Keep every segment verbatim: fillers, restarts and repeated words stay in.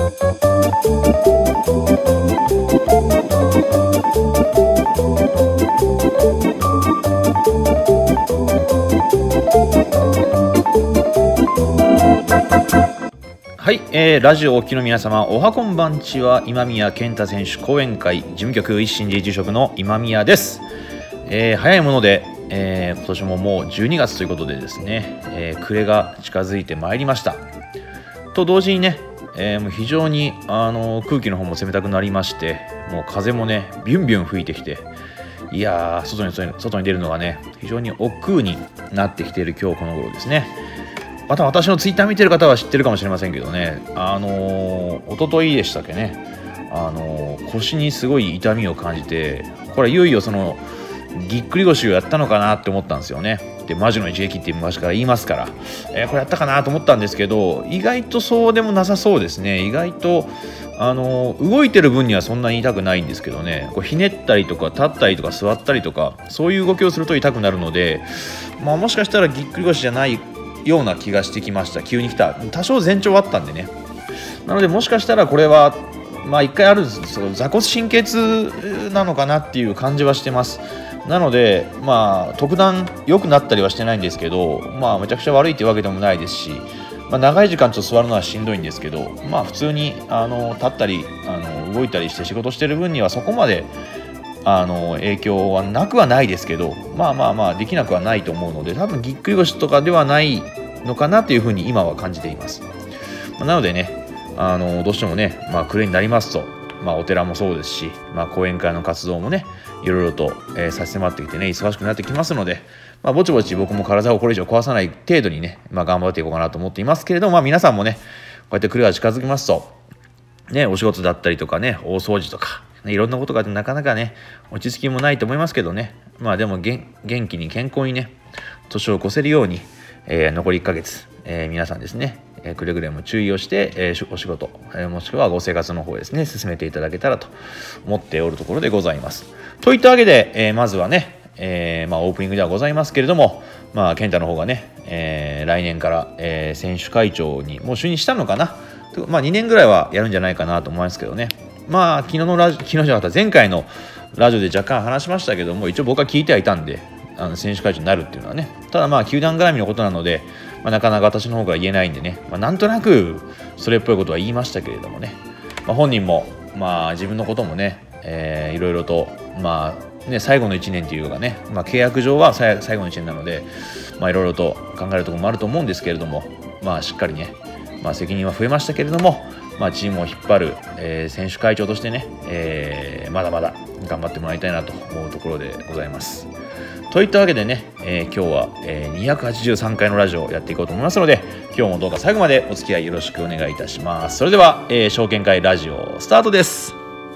はい、えー、ラジオお聞きの皆様、おはこんばんちは。今宮健太選手講演会事務局一心寺住職の今宮です。えー、早いもので、えー、今年ももうじゅうにがつということでですね、えー、暮れが近づいてまいりましたと同時にね、えー、もう非常にあの空気の方も冷たくなりまして、もう風もねビュンビュン吹いてきて、いやー外に外に出るのがね非常に億劫になってきている今日この頃ですね。また私のツイッター見てる方は知ってるかもしれませんけどね、あのー、一昨日でしたっけね、あのー、腰にすごい痛みを感じて、これいよいよそのぎっくり腰をやったのかなって思ったんですよね。で魔女の一撃って昔から言いますから、えー、これやったかなと思ったんですけど、意外とそうでもなさそうですね。意外とあのー、動いてる分にはそんなに痛くないんですけどね、こうひねったりとか立ったりとか座ったりとかそういう動きをすると痛くなるので、まあ、もしかしたらぎっくり腰じゃないような気がしてきました。急に来た。多少前兆あったんでね。なのでもしかしたらこれはまあ一回ある座骨神経痛なのかなっていう感じはしてます。なのでまあ特段良くなったりはしてないんですけど、まあめちゃくちゃ悪いっていうわけでもないですし、まあ、長い時間ちょっと座るのはしんどいんですけど、まあ普通にあの立ったりあの動いたりして仕事してる分にはそこまであの影響はなくはないですけど、まあまあまあできなくはないと思うので、多分ぎっくり腰とかではないのかなというふうに今は感じています。なのでね、あのどうしてもね、まあ、暮れになりますと、まあ、お寺もそうですし、まあ、講演会の活動もねいろいろと、えー、差し迫ってきてね忙しくなってきますので、まあ、ぼちぼち僕も体をこれ以上壊さない程度にね、まあ、頑張っていこうかなと思っていますけれども、まあ、皆さんもねこうやって暮れが近づきますとね、お仕事だったりとかね大掃除とかいろんなことがあってなかなかね落ち着きもないと思いますけどね、まあでも元気に健康にね年を越せるように、えー、残りいっかげつ、えー、皆さんですね、えー、くれぐれも注意をして、えー、お仕事、えー、もしくはご生活の方ですね進めていただけたらと思っておるところでございます。といったわけで、えー、まずはね、えーまあ、オープニングではございますけれども、まあ、健太の方がね、えー、来年から、えー、選手会長にもう就任したのかな、まあ、にねんぐらいはやるんじゃないかなと思いますけどね。まあ昨日のラジ昨日じゃなかった前回のラジオで若干話しましたけども、一応僕は聞いてはいたんで、あの選手会長になるっていうのはね、ただまあ球団絡みのことなので、まあ、なかなか私の方から言えないんでね、まあ、なんとなくそれっぽいことは言いましたけれどもね、まあ、本人もまあ自分のこともね、えー、いろいろとまあね最後のいちねんというかね、まあ、契約上は最後のいちねんなので、まあいろいろと考えるところもあると思うんですけれども、まあしっかりね、まあ、責任は増えましたけれども、まあ、チームを引っ張る、えー、選手会長としてね、えー、まだまだ頑張ってもらいたいなと思うところでございます。といったわけでね、えー、今日は、えー、にひゃくはちじゅうさんかいのラジオをやっていこうと思いますので、今日もどうか最後までお付き合いよろしくお願いいたします。それでは、えー、証券会ラジオスタートです。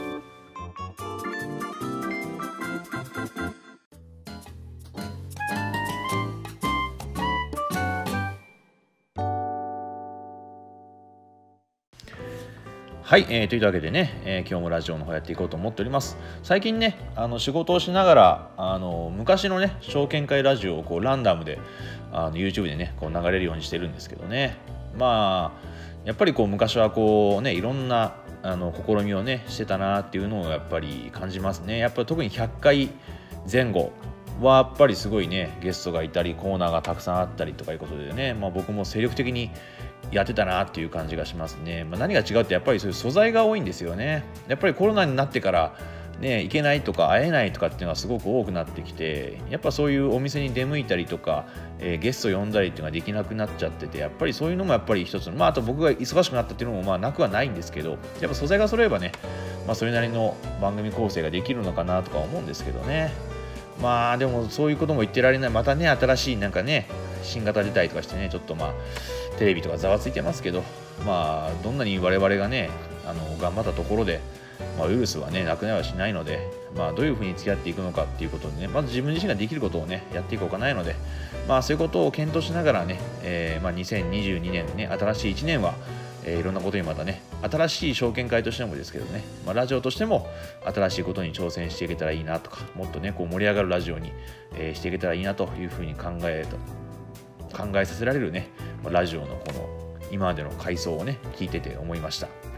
はい、えー、というわけでね、えー、今日もラジオの方やっていこうと思っております。最近ね、あの仕事をしながらあの昔のね証券会ラジオをこうランダムであの YouTube でねこう流れるようにしてるんですけどね、まあやっぱりこう昔はこうねいろんなあの試みをねしてたなっていうのをやっぱり感じますね。やっぱり特にひゃっかいぜん後はやっぱりすごいねゲストがいたりコーナーがたくさんあったりとかいうことでね、まあ、僕も精力的にやってたなっていう感じがしますね。まあ、何が違うってやっぱりそういう素材が多いんですよね。やっぱりコロナになってからね行けないとか会えないとかっていうのはすごく多くなってきて、やっぱそういうお店に出向いたりとか、えー、ゲスト呼んだりっていうのができなくなっちゃってて、やっぱりそういうのもやっぱり一つの、まああと僕が忙しくなったっていうのもまあなくはないんですけど、やっぱ素材が揃えばね、まあそれなりの番組構成ができるのかなとか思うんですけどね。まあでもそういうことも言ってられない。またね新しいなんかね新型出たりとかしてね、ちょっとまあテレビとかざわついてますけど、まあどんなに我々がねあの頑張ったところで、まあ、ウイルスはねなくなりはしないので、まあどういうふうに付き合っていくのかっていうことでね、まず自分自身ができることをねやっていこうかないので、まあそういうことを検討しながらね、えー、まあにせんにじゅうにねんね新しいいちねんはえー、いろんなことにまたね新しい証券会としてもですけどね、まあ、ラジオとしても新しいことに挑戦していけたらいいなとか、もっとねこう盛り上がるラジオに、えー、していけたらいいなというふうに考え考えさせられるねラジオのこの今までの回想をね聞いてて思いました。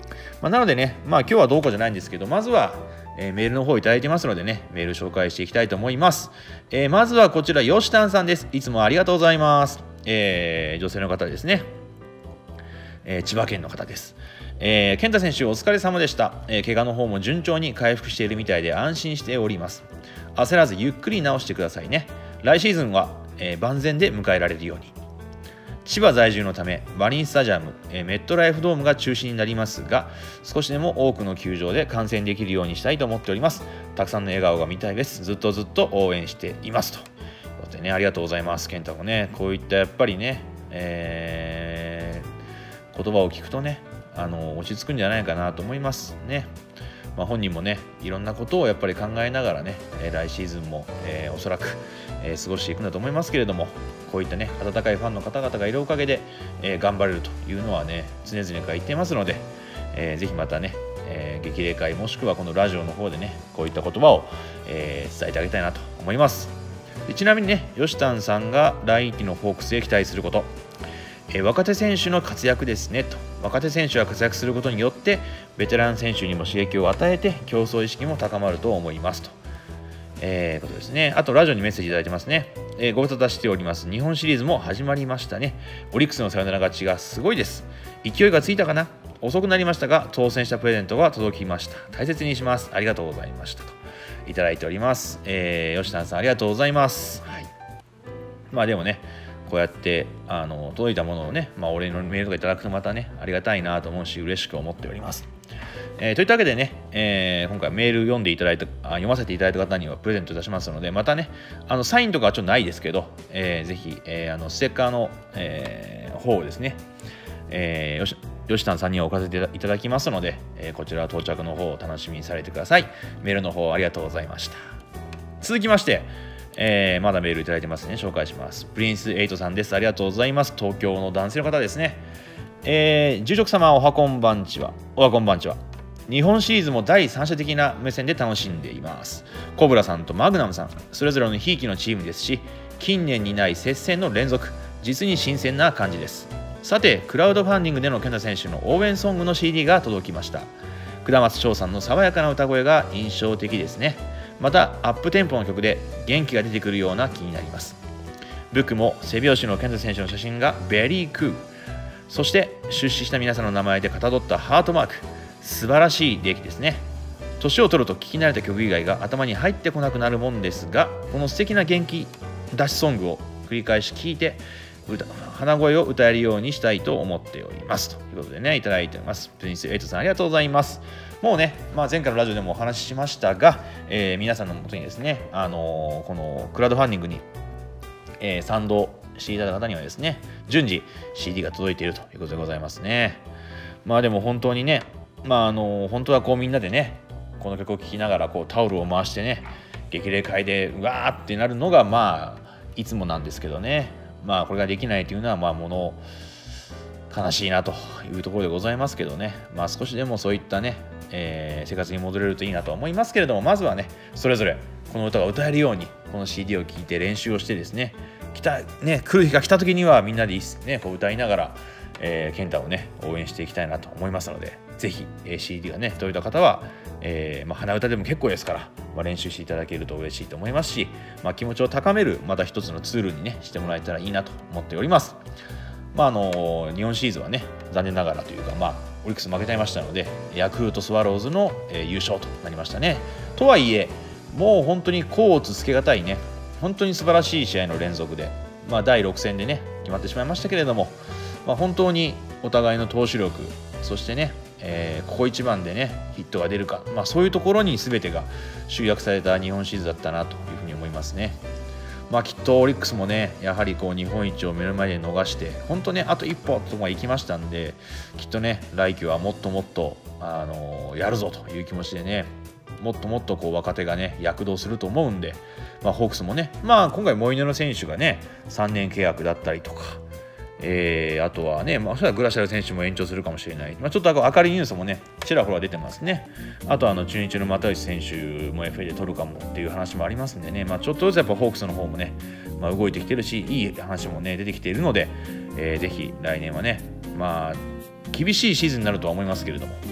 まあ、なのでね、まあ、今日はどうこうじゃないんですけど、まずは、えー、メールの方いただいてますのでね、メール紹介していきたいと思います。えー、まずはこちら、よしたんさんです。いつもありがとうございます。えー、女性の方ですね。えー、千葉県の方です。えー、健太選手お疲れ様でした、えー、怪我の方も順調に回復しているみたいで安心しております。焦らずゆっくり治してくださいね。来シーズンは、えー、万全で迎えられるように。千葉在住のためマリンスタジアム、えー、メットライフドームが中止になりますが、少しでも多くの球場で観戦できるようにしたいと思っております。たくさんの笑顔が見たいです。ずっとずっと応援していますということでね、ありがとうございます。健太もね、こういったやっぱりね、えー、言葉を聞くとね、あの落ち着くんじゃないかなと思いますね。まあ、本人もね、いろんなことをやっぱり考えながらね、えー、来シーズンも、えー、おそらく、えー、過ごしていくんだと思いますけれども、こういったね、温かいファンの方々がいるおかげで、えー、頑張れるというのはね、常々から言っていますので、えー、ぜひまたね、えー、激励会もしくはこのラジオの方でね、こういった言葉を、えー、伝えてあげたいなと思います。でちなみにね、吉谷さんが来季のホークスへ期待すること、えー、若手選手の活躍ですねと。若手選手が活躍することによってベテラン選手にも刺激を与えて競争意識も高まると思いますと、えー、ことですね。あとラジオにメッセージいただいてますね。えー、ご無沙汰しております。日本シリーズも始まりましたね。オリックスのサヨナラ勝ちがすごいです。勢いがついたかな。遅くなりましたが当選したプレゼントが届きました。大切にします。ありがとうございましたといただいております。えー、吉田さんありがとうございます。はい、まあでもね、こうやってあの届いたものをね、まあ、お礼のメールとかいただくとまたね、ありがたいなと思うし、嬉しく思っております。えー、といったわけでね、えー、今回メール読んでいただいたあ、読ませていただいた方にはプレゼントいたしますので、またね、あのサインとかはちょっとないですけど、えー、ぜひ、えー、あのステッカーの、えー、方をですね、えー、よし吉谷さんには置かせていただきますので、えー、こちら到着の方を楽しみにされてください。メールの方ありがとうございました。続きまして、えー、まだメールいただいてますね。紹介します。プリンスエイトさんです。ありがとうございます。東京の男性の方ですね。えー、住職様おはこんばんちは。おはこんばんちは。日本シリーズも第三者的な目線で楽しんでいます。コブラさんとマグナムさん、それぞれのひいきのチームですし、近年にない接戦の連続、実に新鮮な感じです。さて、クラウドファンディングでの健太選手の応援ソングの シーディー が届きました。下松翔さんの爽やかな歌声が印象的ですね。またアップテンポの曲で元気が出てくるような気になります。ブックも背拍子の健太選手の写真がベリークール、そして出資した皆さんの名前でかたどったハートマーク、素晴らしい出来ですね。年を取ると聞き慣れた曲以外が頭に入ってこなくなるもんですが、この素敵な元気出しソングを繰り返し聴いて歌鼻声を歌えるようにしたいと思っておりますということでね、いただいております。プリンスエイトさんありがとうございます。もうね、まあ、前回のラジオでもお話ししましたが、えー、皆さんのもとにですね、あのー、このクラウドファンディングに、えー、賛同していただいた方にはですね、順次 シーディー が届いているということでございますね。まあでも本当にね、まああのー、本当はこうみんなでね、この曲を聴きながらこうタオルを回してね、激励会でうわーってなるのがまあいつもなんですけどね、まあこれができないというのはまあもの悲しいなというところでございますけどね、まあ少しでもそういったね、えー、生活に戻れるといいなと思いますけれども、まずはね、それぞれこの歌が歌えるようにこの シーディー を聴いて練習をしてですね、来たね、来る日が来た時にはみんなでいいですね、こう歌いながら、えー、健太をね応援していきたいなと思いますので、ぜひ、えー、シーディー がね届いた方は、えーまあ、鼻歌でも結構ですから、まあ、練習していただけると嬉しいと思いますし、まあ、気持ちを高めるまた一つのツールにねしてもらえたらいいなと思っております。まああの日本シリーズはね残念ながらというか、まあオリックス負けちゃいましたので、ヤクルトスワローズの、えー、優勝となりましたね。とはいえもう本当に甲乙つけがたいね、本当に素晴らしい試合の連続で、まあ、だいろく戦でね決まってしまいましたけれども、まあ、本当にお互いの投手力、そしてね、えー、ここ一番でねヒットが出るか、まあ、そういうところに全てが集約された日本シリーズだったなというふうに思いますね。まあ、きっとオリックスもねやはりこう日本一を目の前で逃して本当ねあと一歩とか行きましたんで、きっとね来季はもっともっと、あのー、やるぞという気持ちでね、もっともっとこう若手がね躍動すると思うんで、まあ、ホークスもね、まあ、今回モイネロ選手がねさんねん契約だったりとか、えー、あとはね、まあ、それはグラシャル選手も延長するかもしれない、まあ、ちょっと明るいニュースもねちらほら出てますね。あとはあの中日の又吉選手も エフエー で取るかもっていう話もありますんでね、まあ、ちょっとずつやっぱホークスの方もね、まあ、動いてきてるし、いい話もね出てきているので、えー、ぜひ来年はね、まあ厳しいシーズンになるとは思いますけれども、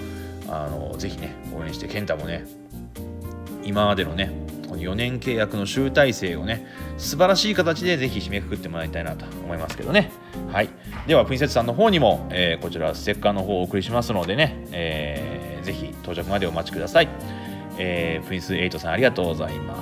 あのぜひね応援して、健太もね今までのねこのよねん契約の集大成をね素晴らしい形でぜひ締めくくってもらいたいなと思いますけどね。はい、ではプリンセスさんの方にも、えー、こちらステッカーの方をお送りしますのでね、えー、ぜひ到着までお待ちください。えー、プリンスエイトさんありがとうございます。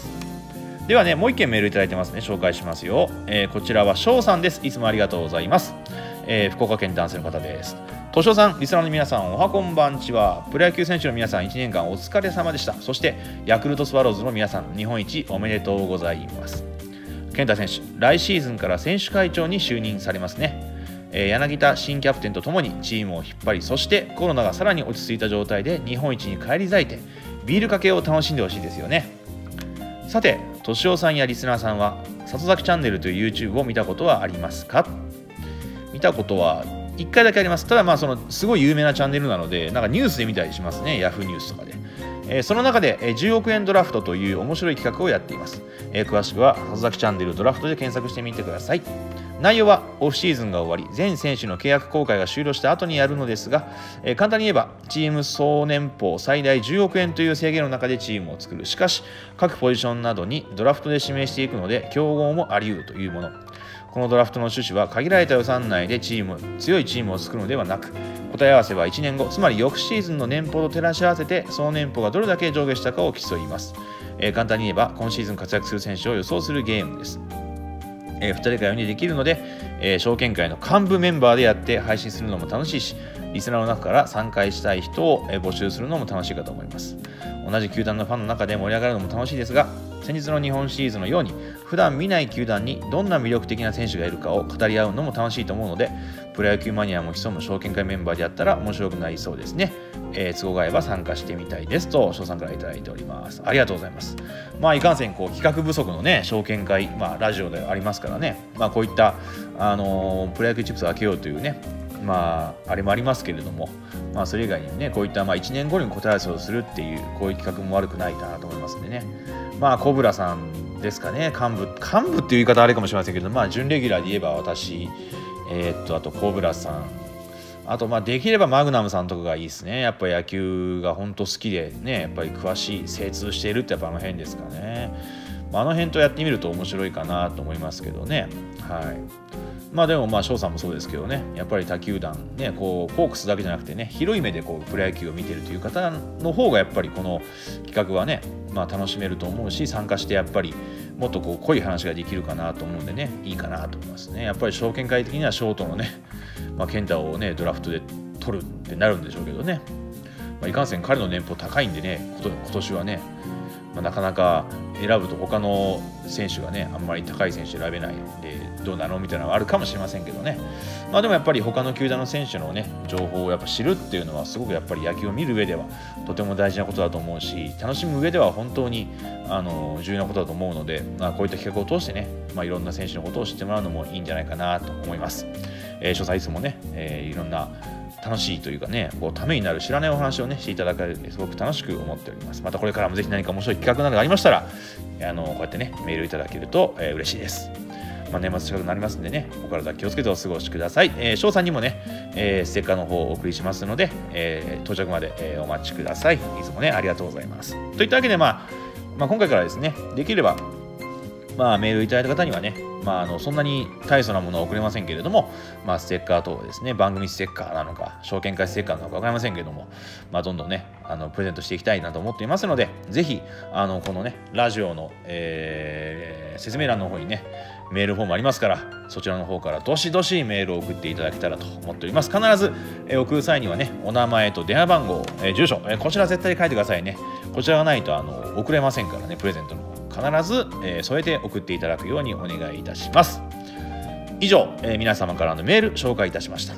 ではねもう一件メールいただいてますね、紹介しますよ。えー、こちらは翔さんです。いつもありがとうございます。えー、福岡県男性の方です。としおさん、リスナーの皆さん、おはこんばんちは。プロ野球選手の皆さん、いちねんかんお疲れ様でした。そしてヤクルトスワローズの皆さん、日本一おめでとうございます。健太選手、来シーズンから選手会長に就任されますね。えー、柳田新キャプテンとともにチームを引っ張り、そしてコロナがさらに落ち着いた状態で日本一に返り咲いてビールかけを楽しんでほしいですよね。さて、としおさんやリスナーさんは里崎チャンネルという YouTube を見たことはありますか？見たことはいっかいだけあります。ただまあそのすごい有名なチャンネルなので、なんかニュースで見たりしますね、ヤフーニュースとかで。えー、その中でじゅうおくえんドラフトという面白い企画をやっています。えー、詳しくは里崎チャンネルドラフトで検索してみてください。内容はオフシーズンが終わり、全選手の契約更改が終了した後にやるのですが、えー、簡単に言えばチーム総年俸最大じゅうおくえんという制限の中でチームを作る。しかし各ポジションなどにドラフトで指名していくので競合もあり得るというもの。このドラフトの趣旨は限られた予算内でチーム強いチームを作るのではなく、答え合わせはいちねんご、つまり翌シーズンの年俸と照らし合わせて総年俸がどれだけ上下したかを競います。えー、簡単に言えば今シーズン活躍する選手を予想するゲームです。えー、ふたりかよにんできるので、えー、証券会の幹部メンバーでやって配信するのも楽しいし、リスナーの中から参加したい人を募集するのも楽しいかと思います。同じ球団のファンの中で盛り上がるのも楽しいですが、先日の日本シリーズのように普段見ない球団にどんな魅力的な選手がいるかを語り合うのも楽しいと思うので、プロ野球マニアも潜む証券会メンバーでやったら面白くなりそうですね。えー、都合が合えば参加してみたいですと翔さんからいただいております。ありがとうございます。まあいかんせんこう企画不足のね証券会、まあ、ラジオでありますからね、まあ、こういった、あのー、プロ野球チップスを開けようというね、まああれもありますけれども、まあ、それ以外にねこういったまあいちねんごに答え合わせをするっていうこういう企画も悪くないかなと思いますんでね。まあコブラさんですかね、幹部幹部っていう言い方あれかもしれませんけど、まあ準レギュラーで言えば私、えー、っとあとコブラさん、あとまあできればマグナムさんとかがいいですね。やっぱ野球が本当好きでね、やっぱり詳しい精通しているってやっぱあの辺ですかね。まあ、あの辺とやってみると面白いかなと思いますけどね。はい。まあでもまあ翔さんもそうですけどね、やっぱり他球団ね、こうホークスだけじゃなくてね、広い目でこうプロ野球を見ているという方の方がやっぱりこの企画はね、まあ楽しめると思うし、参加してやっぱりもっとこう濃い話ができるかなと思うんでね、いいかなと思いますね。やっぱり証券会的にはショートのね、まあ、健太をねドラフトで取るってなるんでしょうけどね、まあ、いかんせん彼の年俸高いんでね、今年はね、まあ、なかなか選ぶと他の選手がねあんまり高い選手選べないんでどうなのみたいなのがあるかもしれませんけどね。まあでもやっぱり他の球団の選手のね情報をやっぱ知るっていうのはすごくやっぱり野球を見る上ではとても大事なことだと思うし、楽しむ上では本当にあの重要なことだと思うので、まあ、こういった企画を通してね、まあ、いろんな選手のことを知ってもらうのもいいんじゃないかなと思います。えー、詳細いつもね、えー、いろんな楽しいというかね、こうためになる知らないお話をねしていただけるのですごく楽しく思っております。またこれからもぜひ何か面白い企画などがありましたら、あのこうやってねメールいただけると、えー、嬉しいです。まあ、年末近くなりますんでね、お体気をつけてお過ごしください。えー、翔さんにもね、えー、ステッカーの方をお送りしますので、えー、到着まで、えー、お待ちください。いつもねありがとうございます。といったわけで、まあ、まあ今回からですね、できればまあ、メールいただいた方にはね、まあ、あのそんなに大層なものは送れませんけれども、まあ、ステッカー等ですね、番組ステッカーなのか証券会ステッカーなのか分かりませんけれども、まあ、どんどんねあのプレゼントしていきたいなと思っていますので、ぜひあのこのねラジオの、えー、説明欄の方にねメールフォームありますから、そちらの方からどしどしメールを送っていただけたらと思っております。必ず、えー、送る際にはねお名前と電話番号、えー、住所、えー、こちら絶対書いてくださいね。こちらがないとあの送れませんからね、プレゼントの必ず、えー、添えて送っていただくようにお願いいたします。以上、えー、皆様からのメール紹介いたしました。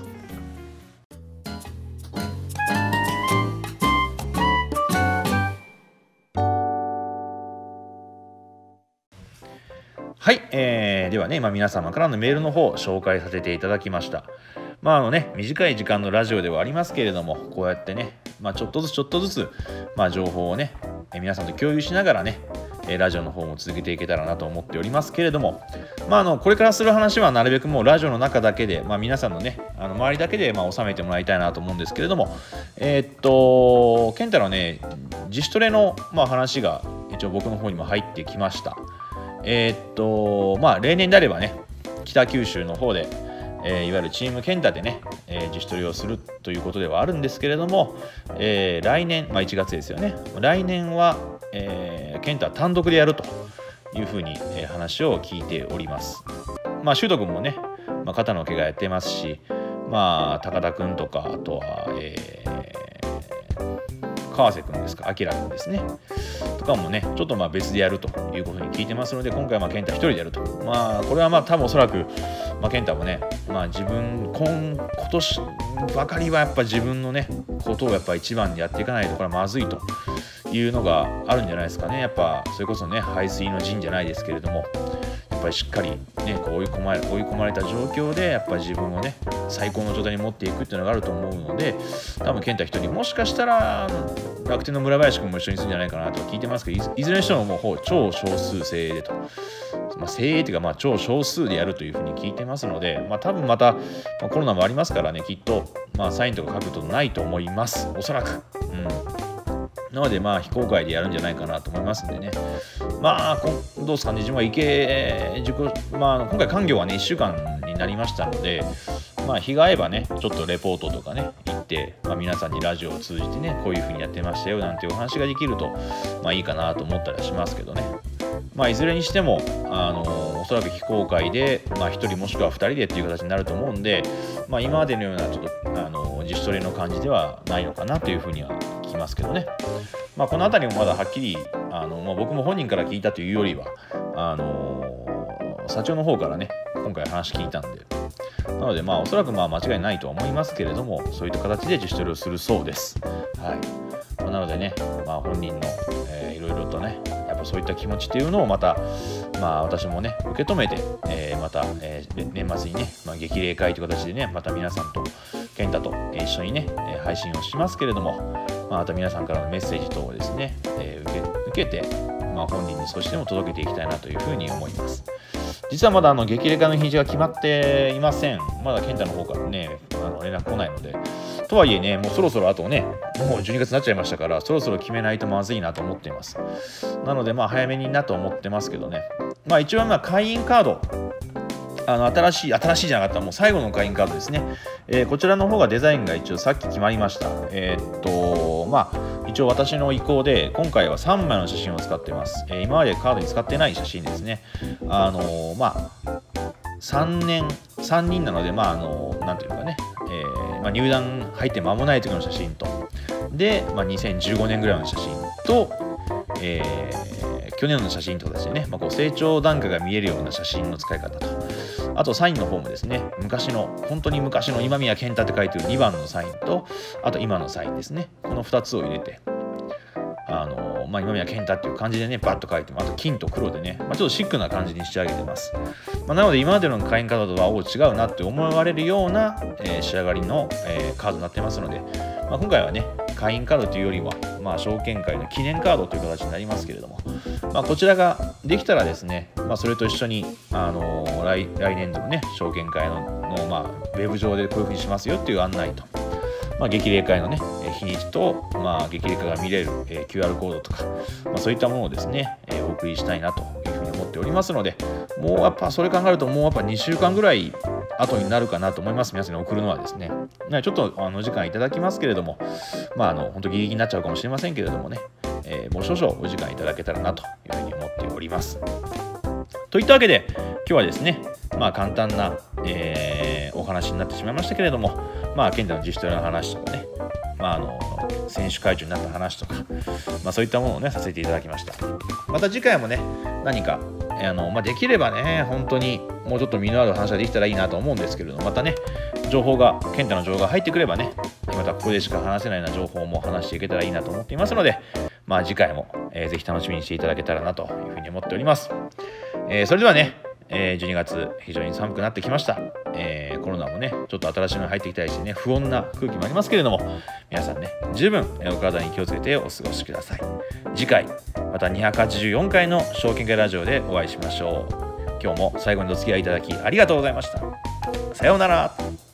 はい、えー、ではね今皆様からのメールの方を紹介させていただきました。まああのね短い時間のラジオではありますけれども、こうやってね、まあ、ちょっとずつちょっとずつ、まあ、情報をね皆さんと共有しながらね、 えー、ラジオの方も続けていけたらなと思っておりますけれども、まあ、あのこれからする話はなるべくもうラジオの中だけで、まあ、皆さんのねあの周りだけでまあ収めてもらいたいなと思うんですけれども、えー、っと健太のね自主トレの、まあ、話が一応僕の方にも入ってきました。えー、っとまあ例年であればね北九州の方で、えー、いわゆるチーム健太でね、えー、自主トレをするということではあるんですけれども、えー、来年、まあ、いちがつですよね。来年は、えー、健太は単独でやるというふうに、えー、話を聞いております。まあ修斗君もね、まあ、肩の怪我やってますし、まあ高田君とかあとは、えー、川瀬君ですか、明君ですねとかもねちょっとまあ別でやるということに聞いてますので、今回はまあ健太一人でやると、まあこれはまあ多分おそらく、まあ、健太もね、まあ、自分今今年ばかりはやっぱ自分のねことをやっぱ一番にやっていかないとこれはまずいというのがあるんじゃないですかね。やっぱそれこそね背水の陣じゃないですけれども、やっぱりしっかりねこう追い込まれ追い込まれた状況でやっぱ自分をね最高の状態に持っていくっていうのがあると思うので、多分健太一人もしかしたら楽天の村林君も一緒にするんじゃないかなと聞いてますけど、いずれにしてももう超少数精鋭でと、まあ、精鋭というかまあ超少数でやるというふうに聞いてますので、まあ、多分また、まあ、コロナもありますからねきっと、まあ、サインとか書くことないと思いますおそらく。うんなのでまあ非公開でやるんじゃないかなと思いますんでね、まあどうですかね、自分は池塾、まあ、今回官業はねいっしゅうかんになりましたので、まあ日が合えばねちょっとレポートとかね行って、まあ、皆さんにラジオを通じてねこういう風にやってましたよなんていうお話ができるとまあいいかなと思ったりしますけどね。まあいずれにしてもあのおそらく非公開で、まあ、ひとりもしくはふたりでっていう形になると思うんで、まあ、今までのようなちょっとあの自主トレの感じではないのかなというふうには聞きますけどね。まあ、この辺りもまだはっきりあの、まあ、僕も本人から聞いたというよりはあの社長の方からね今回話聞いたんで、なのでまあおそらくまあ間違いないとは思いますけれども、そういった形で自主トレをするそうです。はい、まあ、なのでね、まあ、本人の、えー、いろいろとねやっぱそういった気持ちっていうのをまた、まあ、私もね受け止めて、えー、また、えー、年末にね、まあ、激励会という形でねまた皆さんと健太と一緒にね配信をしますけれども、まあ、あと皆さんからのメッセージ等をですね、えー、受け、受けて、まあ、本人に少しでも届けていきたいなというふうに思います。実はまだあの激励会の日にちが決まっていません。まだ健太の方からねあの連絡来ないので、とはいえねもうそろそろあとねもうじゅうにがつになっちゃいましたから、そろそろ決めないとまずいなと思っています。なのでまあ早めになと思ってますけどね、まあ一応まあ会員カードあの新しい新しいじゃなかったもう最後の会員カードですね、えー、こちらの方がデザインが一応さっき決まりました。えー、っとまあ一応私の意向で今回はさんまいの写真を使っています。えー、今までカードに使ってない写真ですね。あのー、まあさんねんさんにんなので、まああのなんていうかね、えーまあ、入団入って間もない時の写真とで、まあ、にせんじゅうごねんぐらいの写真と、えー、去年の写真とですね、まあ、こう成長段階が見えるような写真の使い方と、あとサインの方もですね昔の本当に昔の今宮健太って書いてるにばんのサインと、あと今のサインですね、このふたつを入れてあのまあ、今宮健太っていう感じでねバッと書いても、あと金と黒でね、まあ、ちょっとシックな感じに仕上げてます。まあ、なので今までの会員カードとはお違うなって思われるような、えー、仕上がりの、えー、カードになってますので、まあ、今回はね会員カードというよりは、まあ、証券会の記念カードという形になりますけれども、まあ、こちらができたらですね、まあ、それと一緒に、あのー、来, 来年度のね証券会 の, の、まあ、ウェブ上でこういうふうにしますよっていう案内と、まあ、激励会のね日にちと、まあ、激励会が見れる、えー、キューアール コードとか、まあ、そういったものをですね、えー、お送りしたいなというふうに思っておりますので、もうやっぱそれ考えるともうやっぱにしゅうかんぐらい後になるかなと思います。皆さんに送るのはですね、ちょっとあの時間いただきますけれども、まああの本当ギリギリになっちゃうかもしれませんけれどもね、えー、もう少々お時間いただけたらなというふうに思っております。といったわけで今日はですね、まあ簡単な、えー、お話になってしまいましたけれども、まあ健太の自主トレの話とかね、まああの選手会長になった話とか、まあ、そういったものをねさせていただきました。また次回もね何かあの、まあ、できればね本当にもうちょっと身のある話ができたらいいなと思うんですけれども、またね情報が健太の情報が入ってくればねまたここでしか話せないような情報も話していけたらいいなと思っていますので、まあ次回も、えー、ぜひ楽しみにしていただけたらなというふうに思っております。えー、それではねえー、じゅうにがつ非常に寒くなってきました、えー、コロナもねちょっと新しいの入ってきたりしてね不穏な空気もありますけれども、皆さんね十分お体に気をつけてお過ごしください。次回またにひゃくはちじゅうよんかいの証券会ラジオでお会いしましょう。今日も最後にお付き合いいただきありがとうございました。さようなら。